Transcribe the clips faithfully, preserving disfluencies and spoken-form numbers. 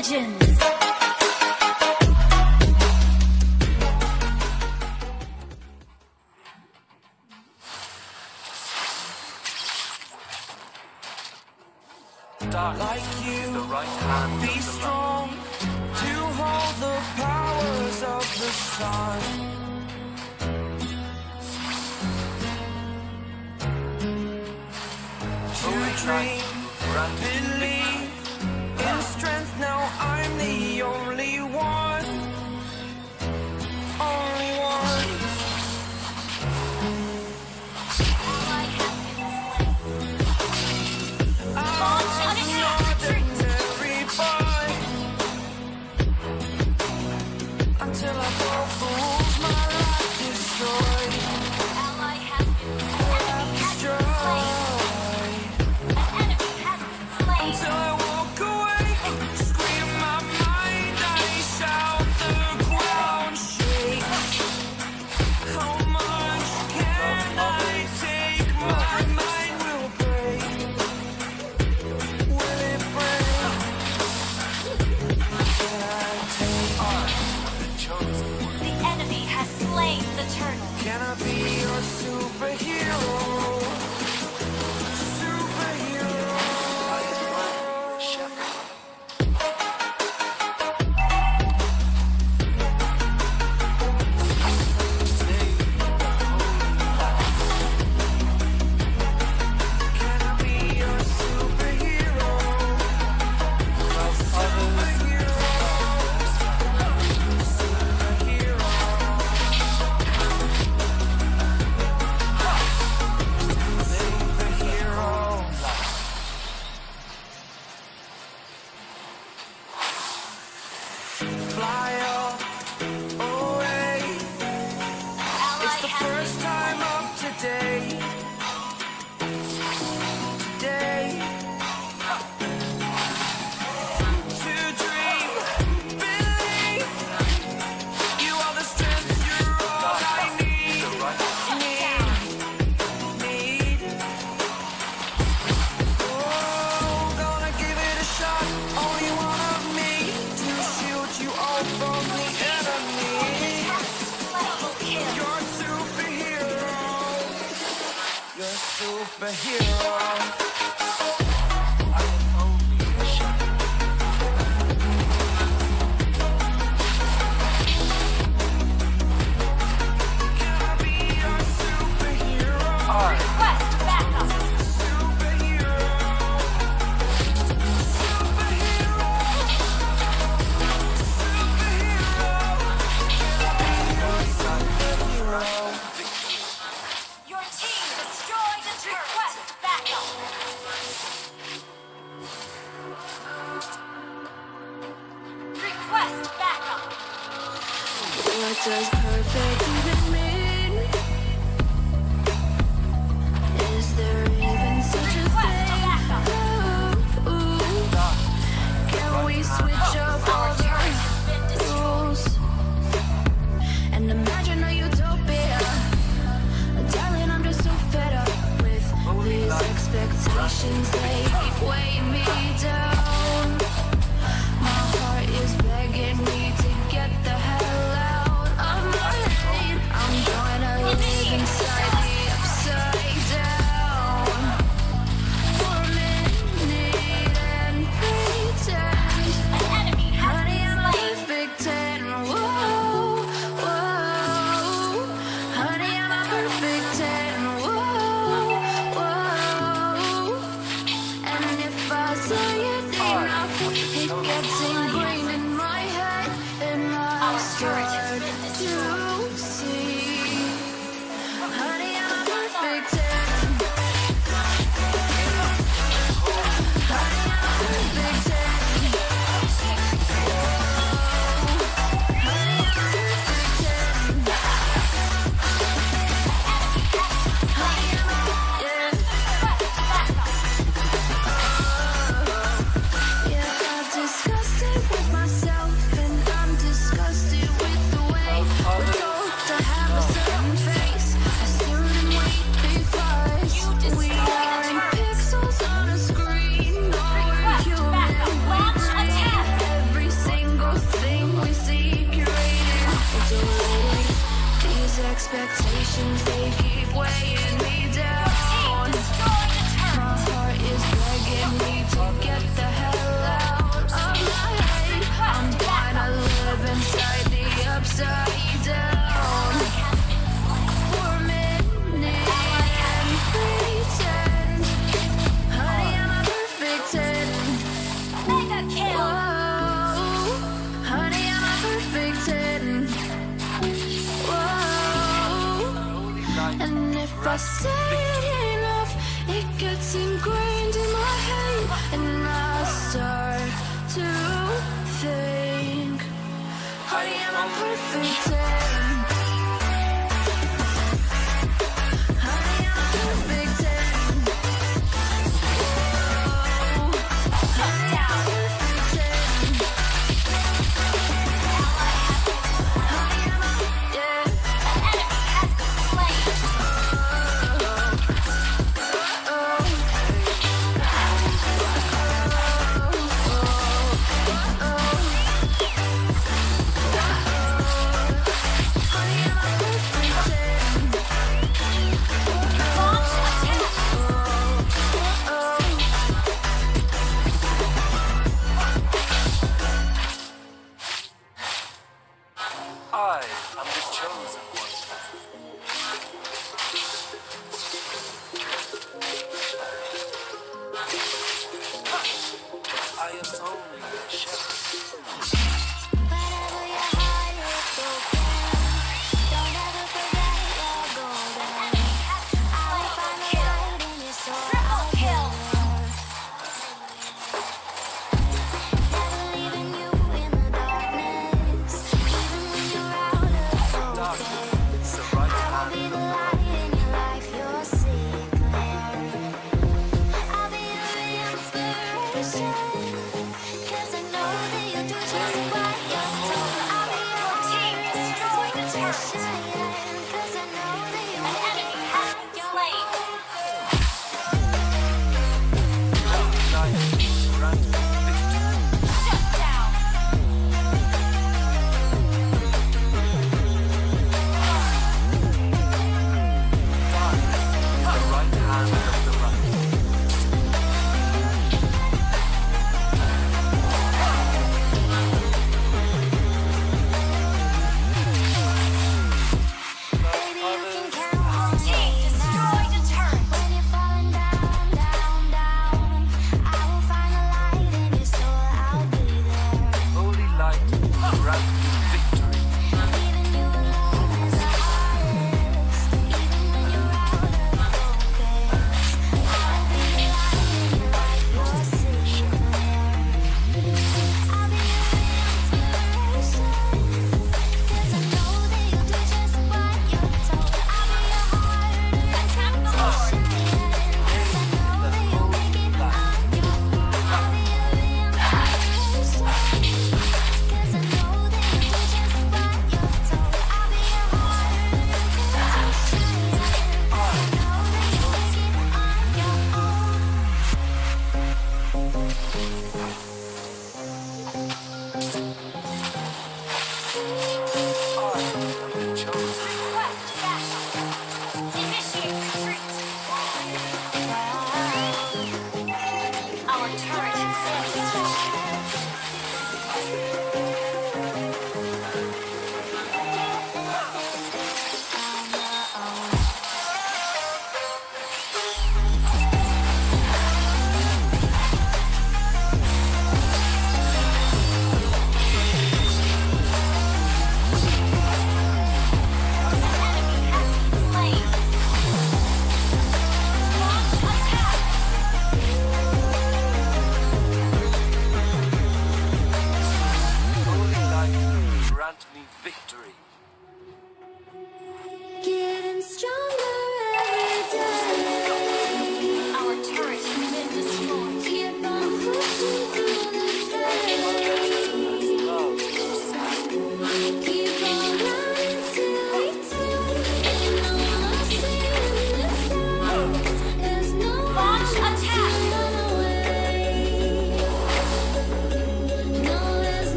Legends! Like you, the right hand be strong to hold the powers of the sun. To dream, believe in strength. Now I'm the only one, only one. Until I go fools, my life destroyed. Ally has been destroyed. An enemy has been slain. Until I walk away, scream my mind, I shout, the ground shakes. How much can I take? My mind will break. Will it break? Can I take? The enemy has slain the turtle. Can I be your superhero? Superhero. Can I be your superhero? Superhero. Fly up, away. It's the first time of today. Today. To dream, believe. You are the strength, you're all I need. Need, need. Oh, gonna give it a shot. Only one of me to shield you all from the enemy. You're a superhero. You're a superhero. Can I be your superhero? Request backup. Superhero. Your team destroyed the turret. Request backup. Request backup. What does perfect even mean? Is there even such a Request thing? backup. Ooh, ooh. Can we switch up all Our turret has been the destroyed. rules and imagine a utopia? Darling, I'm just so fed up with these expectations. They keep weighing me down. My heart is begging me to get the hell out of my head. I'm gonna live inside the upside down for a minute and pretend. An enemy has Honey, been I'm a slain. perfect ten. Whoa, whoa. Honey, I'm a perfect ten. Whoa, whoa. expectations, they keep weighing me down. My heart is begging me to get the hell out of my head. I'm gonna live inside the upside down for a minute and pretend, honey, I'm a perfect ten. Mega kill. Whoa, honey, I'm a perfect ten. Whoa, and if I say it enough, it gets ingrained in my head, and I start to think, honey, I'm a perfect ten. Honey, I'm a perfect ten. Whoa, honey, I'm a perfect ten. Honey, I'm a, yeah. Enemy has been slain.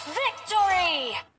Victory!